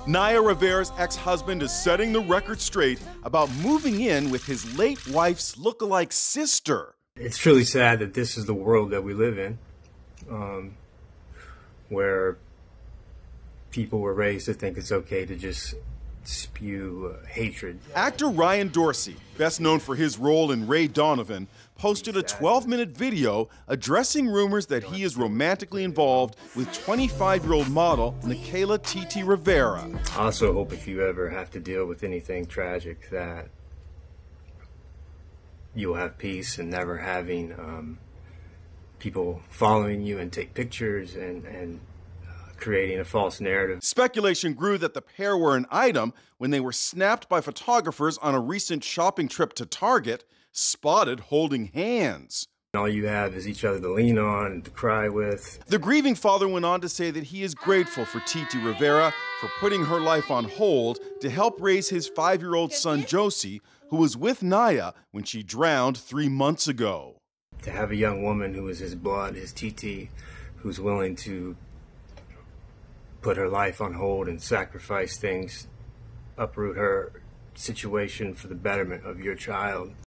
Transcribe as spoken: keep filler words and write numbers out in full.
Naya Rivera's ex-husband is setting the record straight about moving in with his late wife's look-alike sister. It's truly sad that this is the world that we live in, um, where people were raised to think it's okay to just spew uh, hatred. Actor Ryan Dorsey, best known for his role in Ray Donovan, posted a twelve minute video addressing rumors that he is romantically involved with twenty-five-year-old model Nickayla T T Rivera. I also hope if you ever have to deal with anything tragic that you'll have peace and never having um, people following you and take pictures and, and creating a false narrative. Speculation grew that the pair were an item when they were snapped by photographers on a recent shopping trip to Target, spotted holding hands. All you have is each other to lean on and to cry with. The grieving father went on to say that he is grateful for T T Rivera for putting her life on hold to help raise his five-year-old son Josey, who was with Naya when she drowned three months ago. To have a young woman who is his blood, his T T, who's willing to put her life on hold and sacrifice things, uproot her situation for the betterment of your child.